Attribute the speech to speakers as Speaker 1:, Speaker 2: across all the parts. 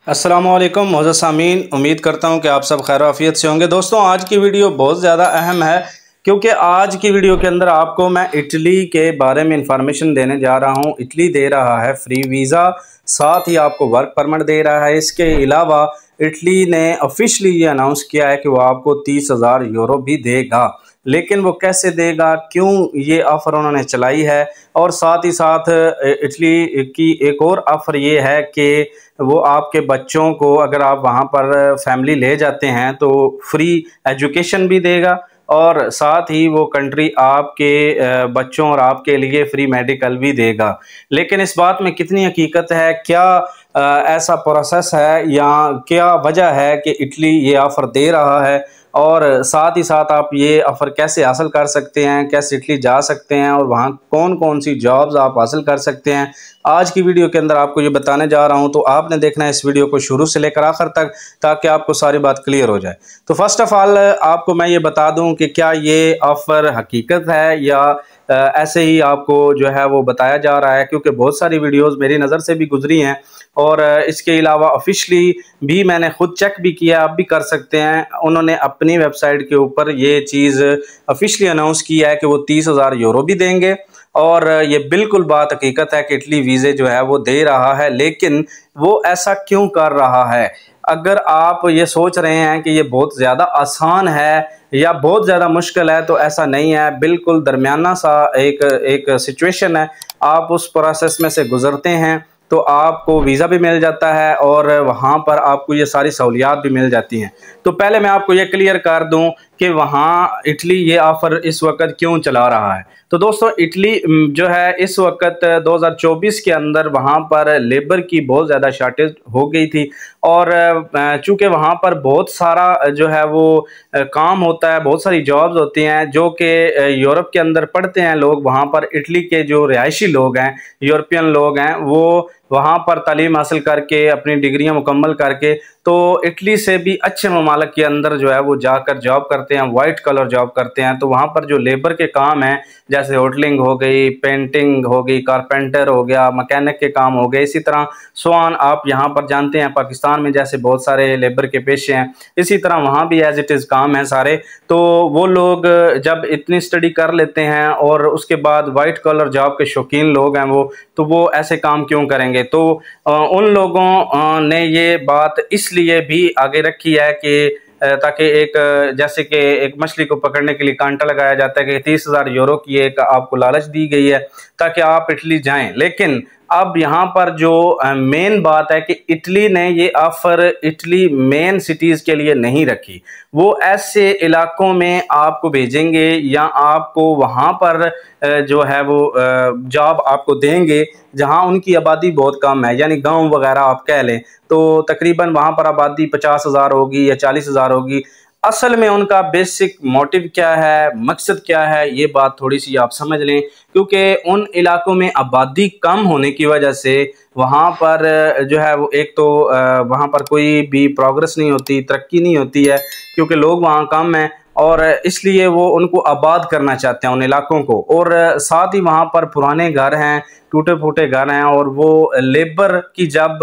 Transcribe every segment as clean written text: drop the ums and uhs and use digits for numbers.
Speaker 1: अस्सलामुअलैकुम मोअज़्ज़ज़ सामीन, उम्मीद करता हूँ कि आप सब खैर आफियत से होंगे। दोस्तों, आज की वीडियो बहुत ज़्यादा अहम है क्योंकि आज की वीडियो के अंदर आपको मैं इटली के बारे में इंफॉर्मेशन देने जा रहा हूँ। इटली दे रहा है फ्री वीज़ा, साथ ही आपको वर्क परमिट दे रहा है। इसके अलावा इटली ने ऑफिशियली ये अनाउंस किया है कि वो आपको 30,000 यूरो भी देगा। लेकिन वो कैसे देगा, क्यों ये ऑफ़र उन्होंने चलाई है, और साथ ही साथ इटली की एक और ऑफ़र ये है कि वो आपके बच्चों को, अगर आप वहाँ पर फैमिली ले जाते हैं तो फ्री एजुकेशन भी देगा, और साथ ही वो कंट्री आपके बच्चों और आपके लिए फ्री मेडिकल भी देगा। लेकिन इस बात में कितनी हकीकत है, क्या ऐसा प्रोसेस है या क्या वजह है कि इटली ये ऑफ़र दे रहा है, और साथ ही साथ आप ये ऑफ़र कैसे हासिल कर सकते हैं, कैसे इटली जा सकते हैं और वहाँ कौन कौन सी जॉब्स आप हासिल कर सकते हैं, आज की वीडियो के अंदर आपको ये बताने जा रहा हूँ। तो आपने देखना है इस वीडियो को शुरू से लेकर आखिर तक, ताकि आपको सारी बात क्लियर हो जाए। तो फर्स्ट ऑफ़ ऑल आपको मैं ये बता दूँ कि क्या ये ऑफ़र हकीकत है या ऐसे ही आपको जो है वो बताया जा रहा है, क्योंकि बहुत सारी वीडियोस मेरी नज़र से भी गुजरी हैं, और इसके अलावा ऑफिशियली भी मैंने खुद चेक भी किया, आप भी कर सकते हैं। उन्होंने अपनी वेबसाइट के ऊपर ये चीज़ ऑफिशियली अनाउंस किया है कि वो 30,000 यूरो भी देंगे, और ये बिल्कुल बात हकीकत है कि इटली वीज़े जो है वो दे रहा है। लेकिन वो ऐसा क्यों कर रहा है? अगर आप ये सोच रहे हैं कि ये बहुत ज़्यादा आसान है या बहुत ज़्यादा मुश्किल है, तो ऐसा नहीं है। बिल्कुल दरमियाना सा एक सिचुएशन है। आप उस प्रोसेस में से गुज़रते हैं तो आपको वीज़ा भी मिल जाता है और वहाँ पर आपको ये सारी सहूलियात भी मिल जाती हैं। तो पहले मैं आपको ये क्लियर कर दूँ कि वहाँ इटली ये ऑफ़र इस वक्त क्यों चला रहा है। तो दोस्तों, इटली जो है इस वक्त 2024 के अंदर वहाँ पर लेबर की बहुत ज़्यादा शॉर्टेज हो गई थी, और चूँकि वहाँ पर बहुत सारा जो है वो काम होता है, बहुत सारी जॉब्स होती हैं जो कि यूरोप के अंदर पढ़ते हैं लोग। वहाँ पर इटली के जो रिहायशी लोग हैं, यूरोपियन लोग हैं, वो वहाँ पर तालीम हासिल करके अपनी डिग्रियाँ मुकम्मल करके तो इटली से भी अच्छे ममालिक के अंदर जो है वो जाकर जॉब करते हैं, वाइट कलर जॉब करते हैं। तो वहाँ पर जो लेबर के काम हैं, जैसे होटलिंग हो गई, पेंटिंग हो गई, कारपेंटर हो गया, मैकेनिक के काम हो गए, इसी तरह स्वान आप यहाँ पर जानते हैं पाकिस्तान में जैसे बहुत सारे लेबर के पेशे हैं, इसी तरह वहाँ भी एज इट इज़ काम है सारे। तो वो लोग जब इतनी स्टडी कर लेते हैं और उसके बाद वाइट कलर जॉब के शौकीन लोग हैं वो ऐसे काम क्यों करेंगे? तो उन लोगों ने ये बात इसलिए भी आगे रखी है कि ताकि एक जैसे कि एक मछली को पकड़ने के लिए कांटा लगाया जाता है कि 30,000 यूरो की एक आपको लालच दी गई है ताकि आप इटली जाएं। लेकिन अब यहाँ पर जो मेन बात है कि इटली ने ये ऑफ़र इटली मेन सिटीज़ के लिए नहीं रखी। वो ऐसे इलाकों में आपको भेजेंगे या आपको वहाँ पर जो है वो जॉब आपको देंगे जहाँ उनकी आबादी बहुत कम है, यानी गांव वगैरह आप कह लें। तो तकरीबन वहाँ पर आबादी 50,000 होगी या 40,000 होगी। असल में उनका बेसिक मोटिव क्या है, मकसद क्या है, ये बात थोड़ी सी आप समझ लें, क्योंकि उन इलाकों में आबादी कम होने की वजह से वहाँ पर जो है वो एक तो वहाँ पर कोई भी प्रोग्रेस नहीं होती, तरक्की नहीं होती है, क्योंकि लोग वहाँ कम हैं, और इसलिए वो उनको आबाद करना चाहते हैं उन इलाकों को। और साथ ही वहाँ पर पुराने घर हैं, टूटे फूटे घर हैं, और वो लेबर की जब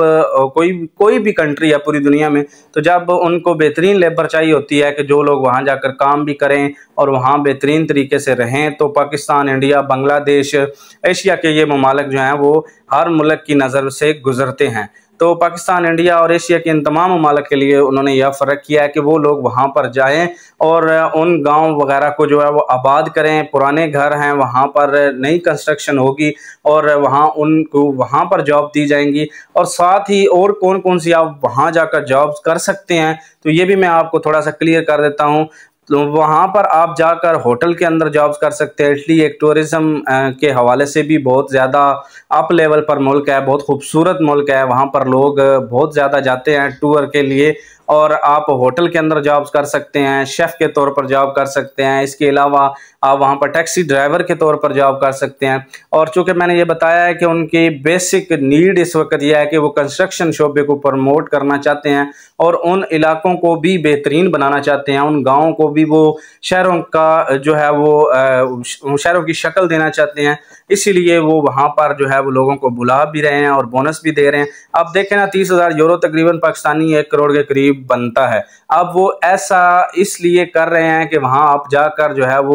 Speaker 1: कोई भी कंट्री है पूरी दुनिया में, तो जब उनको बेहतरीन लेबर चाहिए होती है कि जो लोग वहाँ जाकर काम भी करें और वहाँ बेहतरीन तरीके से रहें, तो पाकिस्तान, इंडिया, बांग्लादेश, एशिया के ये ममालिक जो हैं वो हर मुल्क की नज़र से गुजरते हैं। तो पाकिस्तान, इंडिया और एशिया के इन तमाम ममालिक के लिए उन्होंने यह फ़र्क किया है कि वो लोग वहाँ पर जाएं और उन गांव वगैरह को जो है वो आबाद करें। पुराने घर हैं, वहाँ पर नई कंस्ट्रक्शन होगी और वहाँ उनको वहाँ पर जॉब दी जाएंगी। और साथ ही और कौन कौन सी आप वहाँ जाकर जॉब्स कर सकते हैं, तो ये भी मैं आपको थोड़ा सा क्लियर कर देता हूँ। तो वहाँ पर आप जाकर होटल के अंदर जॉब्स कर सकते हैं। इटली एक टूरिज़्म के हवाले से भी बहुत ज़्यादा अप लेवल पर मुल्क है, बहुत खूबसूरत मुल्क है। वहाँ पर लोग बहुत ज़्यादा जाते हैं टूर के लिए, और आप होटल के अंदर जॉब्स कर सकते हैं, शेफ़ के तौर पर जॉब कर सकते हैं। इसके अलावा आप वहाँ पर टैक्सी ड्राइवर के तौर पर जॉब कर सकते हैं। और चूँकि मैंने ये बताया है कि उनकी बेसिक नीड इस वक्त यह है कि वो कंस्ट्रक्शन शोबे को प्रमोट करना चाहते हैं और उन इलाकों को भी बेहतरीन बनाना चाहते हैं, उन गाँवों को भी भी वो शहरों का जो है वो शहरों की शक्ल देना चाहते हैं, इसीलिए वो वहाँ पर जो है वो लोगों को बुला भी रहे हैं और बोनस भी दे रहे हैं। अब देखें ना, 30,000 यूरो तकरीबन पाकिस्तानी 1 करोड़ के करीब बनता है। अब वो ऐसा इसलिए कर रहे हैं कि वहाँ आप जाकर जो है वो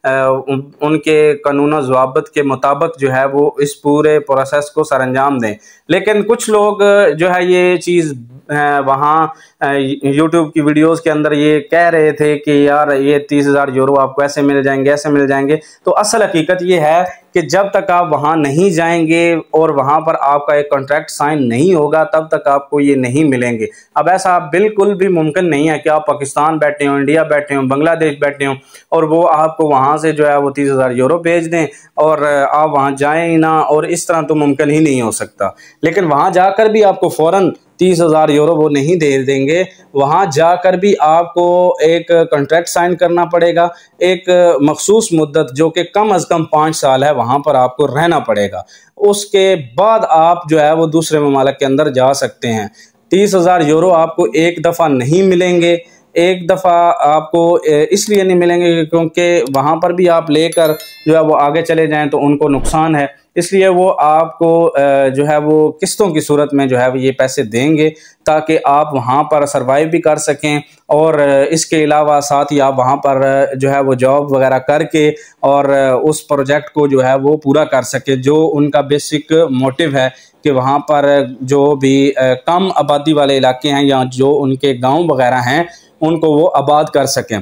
Speaker 1: उनके कानून ज़वाबित के मुताबिक जो है वो इस पूरे प्रोसेस को सरअंजाम दें। लेकिन कुछ लोग जो है ये चीज़ वहाँ यूट्यूब की वीडियोस के अंदर ये कह रहे थे कि यार ये 30,000 यूरो आपको ऐसे मिल जाएंगे, ऐसे मिल जाएंगे। तो असल हकीकत ये है कि जब तक आप वहाँ नहीं जाएंगे और वहाँ पर आपका एक कॉन्ट्रैक्ट साइन नहीं होगा तब तक आपको ये नहीं मिलेंगे। अब ऐसा बिल्कुल भी मुमकिन नहीं है कि आप पाकिस्तान बैठे हों, इंडिया बैठे हों, बांग्लादेश बैठे हों और वो आपको वहाँ से जो है वो 30,000 यूरो भेज दें और आप वहाँ जाएं ही ना, और इस तरह तो मुमकिन ही नहीं हो सकता। लेकिन वहाँ जाकर भी आपको फ़ौरन 30,000 यूरो वो नहीं दे देंगे। वहाँ जाकर भी आपको एक कॉन्ट्रैक्ट साइन करना पड़ेगा, एक मखसूस मुद्दत जो कि कम अज़ कम 5 साल है वहाँ पर आपको रहना पड़ेगा। उसके बाद आप जो है वो दूसरे ममालिक के अंदर जा सकते हैं। 30,000 यूरो आपको एक दफ़ा नहीं मिलेंगे, एक दफ़ा आपको इसलिए नहीं मिलेंगे क्योंकि वहाँ पर भी आप लेकर जो है वो आगे चले जाएं तो उनको नुकसान है, इसलिए वो आपको जो है वो किस्तों की सूरत में जो है वो ये पैसे देंगे ताकि आप वहाँ पर सर्वाइव भी कर सकें और इसके अलावा साथ ही आप वहाँ पर जो है वो जॉब वगैरह करके और उस प्रोजेक्ट को जो है वो पूरा कर सकें, जो उनका बेसिक मोटिव है कि वहाँ पर जो भी कम आबादी वाले इलाके हैं या जो उनके गांव वगैरह हैं उनको वो आबाद कर सकें।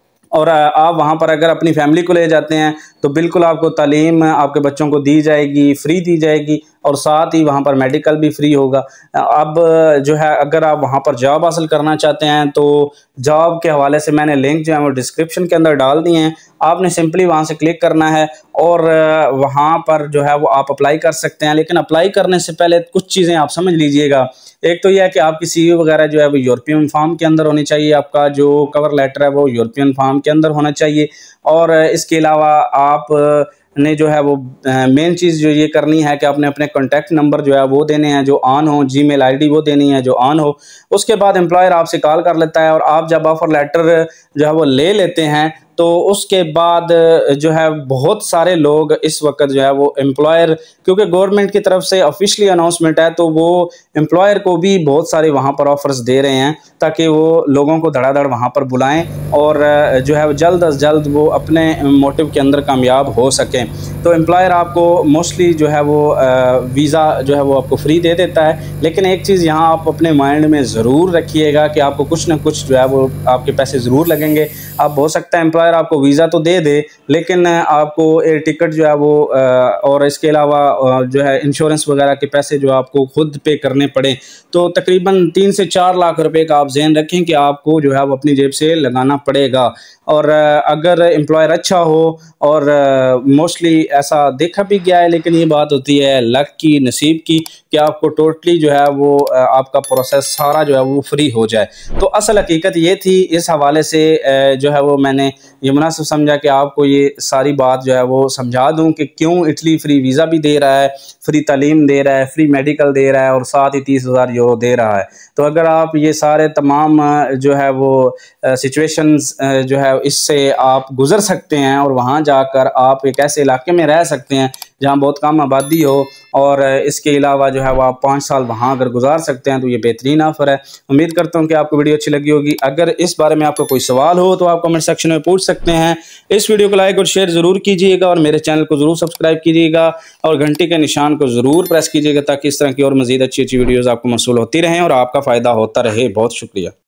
Speaker 1: और आप वहाँ पर अगर अपनी फैमिली को ले जाते हैं तो बिल्कुल आपको तालीम आपके बच्चों को दी जाएगी, फ्री दी जाएगी, और साथ ही वहाँ पर मेडिकल भी फ्री होगा। अब जो है अगर आप वहाँ पर जॉब हासिल करना चाहते हैं तो जॉब के हवाले से मैंने लिंक जो है वो डिस्क्रिप्शन के अंदर डाल दिए हैं। आपने सिंपली वहाँ से क्लिक करना है और वहाँ पर जो है वो आप अप्लाई कर सकते हैं। लेकिन अप्लाई करने से पहले कुछ चीज़ें आप समझ लीजिएगा। एक तो यह है कि आपकी CV वगैरह जो है वो यूरोपियन फॉर्म के अंदर होनी चाहिए, आपका जो कवर लेटर है वो यूरोपियन फॉर्म के अंदर होना चाहिए, और इसके अलावा आप ने जो है वो मेन चीज़ जो ये करनी है कि आपने अपने कॉन्टैक्ट नंबर जो है वो देने हैं जो ऑन हो, जीमेल आईडी वो देनी है जो ऑन हो। उसके बाद एम्प्लॉयर आपसे कॉल कर लेता है और आप जब ऑफर लेटर जो है वो ले लेते हैं तो उसके बाद जो है बहुत सारे लोग इस वक्त जो है वो एम्प्लॉयर, क्योंकि गवर्नमेंट की तरफ से ऑफिशियली अनाउंसमेंट है तो वो एम्प्लॉयर को भी बहुत सारे वहाँ पर ऑफर्स दे रहे हैं ताकि वो लोगों को धड़ाधड़ वहाँ पर बुलाएं और जो है जल्द अज जल्द वो अपने मोटिव के अंदर कामयाब हो सकें। तो एम्प्लॉयर आपको मोस्टली जो है वो वीज़ा जो है वो आपको फ्री दे देता है। लेकिन एक चीज़ यहाँ आप अपने माइंड में ज़रूर रखिएगा कि आपको कुछ ना कुछ जो है वो आपके पैसे ज़रूर लगेंगे। अब हो सकता है एम्प्लॉयर आपको वीज़ा तो दे दे लेकिन आपको एयर टिकट जो है वो और इसके अलावा जो है इंश्योरेंस वगैरह के पैसे जो आपको खुद पे करने पड़े, तो तकरीबन 3 से 4 लाख रुपए का आप ज़हन रखें कि आपको जो है वो अपनी जेब से लगाना पड़ेगा। और अगर एम्प्लॉयर अच्छा हो, और मोस्टली ऐसा देखा भी गया है, लेकिन ये बात होती है लक की, नसीब की, कि आपको टोटली जो है वो आपका प्रोसेस सारा जो है वो फ्री हो जाए। तो असल हकीकत ये थी। इस हवाले से जो है वो मैंने ये मुनासिब समझा कि आपको ये सारी बात जो है वो समझा दूं कि क्यों इटली फ्री वीज़ा भी दे रहा है, फ्री तालीम दे रहा है, फ्री मेडिकल दे रहा है और साथ ही 30,000 यूरो दे रहा है। तो अगर आप ये सारे तमाम जो है वो सिचुएशंस जो है इससे आप गुज़र सकते हैं और वहाँ जाकर आप एक ऐसे इलाके में रह सकते हैं जहाँ बहुत कम आबादी हो, और इसके अलावा जो है वो आप 5 साल वहाँ अगर गुजार सकते हैं तो ये बेहतरीन ऑफ़र है। उम्मीद करता हूँ कि आपको वीडियो अच्छी लगी होगी। अगर इस बारे में आपका कोई सवाल हो तो आप कमेंट सेक्शन में पूछ सकते हैं। इस वीडियो को लाइक और शेयर ज़रूर कीजिएगा और मेरे चैनल को ज़रूर सब्सक्राइब कीजिएगा और घंटी के निशान को ज़रूर प्रेस कीजिएगा ताकि इस तरह की और मज़ीद अच्छी वीडियोज़ आपको मौसूल होती रहें और आपका फ़ायदा होता रहे। बहुत शुक्रिया।